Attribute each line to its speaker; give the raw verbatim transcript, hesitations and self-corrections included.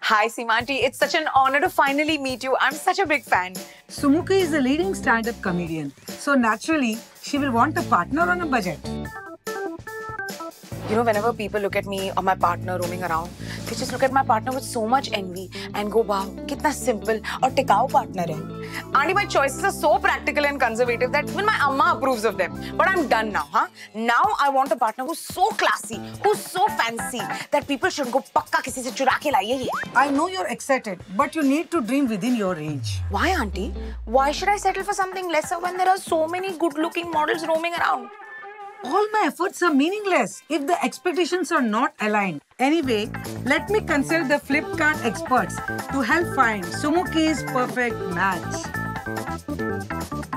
Speaker 1: Hi, Seema-aunty. It's such an honor to finally meet you. I'm such a big fan.
Speaker 2: Sumukhi is a leading stand-up comedian. So naturally, she will want a partner on a budget.
Speaker 1: You know, whenever people look at me or my partner roaming around, they just look at my partner with so much envy and go, wow, kitna simple or tikau partner hai. Auntie, my choices are so practical and conservative that even my amma approves of them. But I'm done now, huh? Now I want a partner who's so classy, who's so fancy that people should go pakka kisi se chura ke laiye ye.
Speaker 2: I know you're excited, but you need to dream within your range.
Speaker 1: Why, auntie? Why should I settle for something lesser when there are so many good-looking models roaming around?
Speaker 2: All my efforts are meaningless if the expectations are not aligned. Anyway, let me consult the Flipkart experts to help find Sumukhi's perfect match.